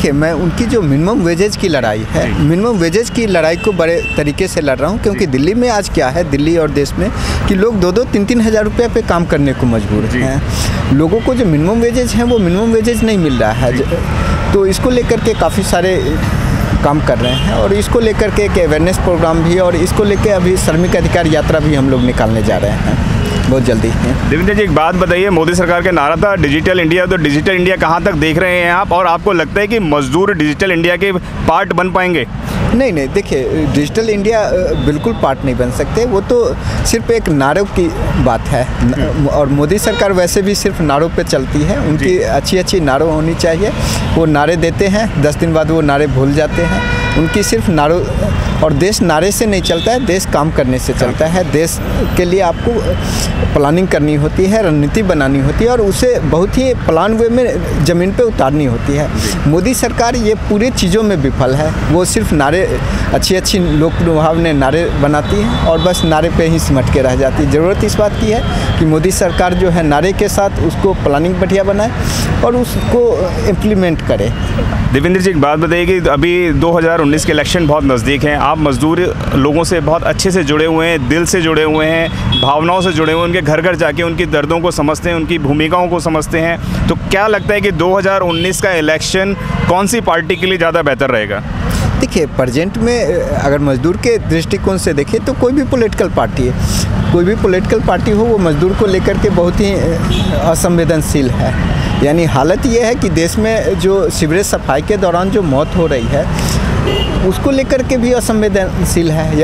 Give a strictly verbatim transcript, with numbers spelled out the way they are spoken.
देखिए, मैं उनकी जो मिनिमम वेजेज की लड़ाई है, मिनिमम वेजेज की लड़ाई को बड़े तरीके से लड़ रहा हूँ, क्योंकि दिल्ली में आज क्या है, दिल्ली और देश में, कि लोग दो दो तीन तीन हज़ार रुपये पे काम करने को मजबूर हैं। लोगों को जो मिनिमम वेजेज हैं वो मिनिमम वेजेज नहीं मिल रहा है। तो इसको लेकर के काफ़ी सारे काम कर रहे हैं, और इसको लेकर के एक अवेयरनेस प्रोग्राम भी, और इसको लेकर अभी श्रमिक अधिकार यात्रा भी हम लोग निकालने जा रहे हैं बहुत जल्दी। देवेंद्र जी, एक बात बताइए, मोदी सरकार का नारा था डिजिटल इंडिया, तो डिजिटल इंडिया कहाँ तक देख रहे हैं आप, और आपको लगता है कि मजदूर डिजिटल इंडिया के पार्ट बन पाएंगे? नहीं नहीं, देखिए, डिजिटल इंडिया बिल्कुल पार्ट नहीं बन सकते, वो तो सिर्फ एक नारों की बात है, और मोदी सरकार वैसे भी सिर्फ नारों पे चलती है। उनकी अच्छी अच्छी नारों होनी चाहिए, वो नारे देते हैं, दस दिन बाद वो नारे भूल जाते हैं। उनकी सिर्फ नारों, और देश नारे से नहीं चलता है, देश काम करने से चलता है। देश के लिए आपको प्लानिंग करनी होती है, रणनीति बनानी होती है, और उसे बहुत ही प्लान वे में ज़मीन पे उतारनी होती है। मोदी सरकार ये पूरे चीज़ों में विफल है। वो सिर्फ नारे, अच्छी अच्छी लोक लुभावने नारे बनाती है, और बस नारे पे ही सिमट के रह जाती है। ज़रूरत इस बात की है कि मोदी सरकार जो है नारे के साथ उसको प्लानिंग बढ़िया बनाए और उसको इम्प्लीमेंट करे। देवेंद्र जी, एक बात बताइए कि अभी दो हज़ार उन्नीस के इलेक्शन बहुत नज़दीक हैं, आप मजदूर लोगों से बहुत अच्छे से जुड़े हुए हैं, दिल से जुड़े हुए हैं, भावनाओं से जुड़े हुए हैं, उनके घर घर जाके उनकी दर्दों को समझते हैं, उनकी भूमिकाओं को समझते हैं, तो क्या लगता है कि दो हज़ार उन्नीस का इलेक्शन कौन सी पार्टी के लिए ज़्यादा बेहतर रहेगा? देखिए, प्रेजेंट में अगर मजदूर के दृष्टिकोण से देखें तो कोई भी पॉलिटिकल पार्टी है, कोई भी पॉलिटिकल पार्टी हो, वो मजदूर को लेकर के बहुत ही असंवेदनशील है। यानी हालत ये है कि देश में जो सीवरेज सफाई के दौरान जो मौत हो रही है, उसको लेकर के भी असंवेदनशील है।